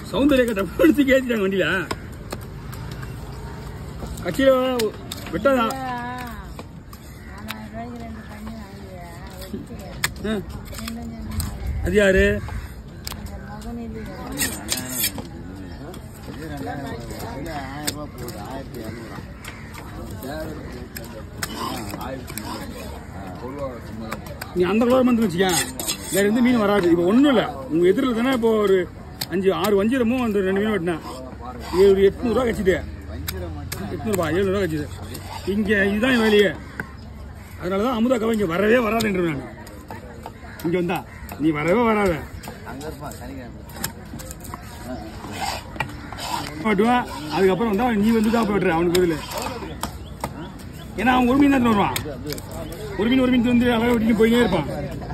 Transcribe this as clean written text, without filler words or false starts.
சௌந்தர்யா டப்பு எடுத்து கேட்டுட்டாங்க வண்டியில கட்சியில விட்டாதான் அது யாரு நீ அந்த கலர் வந்து வச்சுக்க வேற எந்த மீன் வராது. இப்ப ஒண்ணும் இல்ல உங்க எதிரில் தானே இப்போ ஒரு 5-6 வஞ்சிரமும் அந்த 2 மீன் வெட்டினேன். ஒரு 800 ரூபா கட்சிது 800 ரூபாய் 700 ரூபா கட்சிது. இங்க இதுதான் வேலையே. அதனாலதான் அமுதா கவை இங்க வரவே வராதுன்ற நான் இங்க வந்தா நீ வரவே வராத அதுக்கப்புறம் வந்தா நீ வந்து தான் போய்ட்டு அவனுக்கு பதில். ஏன்னா அவன் ஒரு மீன் தான் வருவான். ஒரு மீன் வந்து அழகா வெட்டிட்டு போயிட்டே இருப்பான்.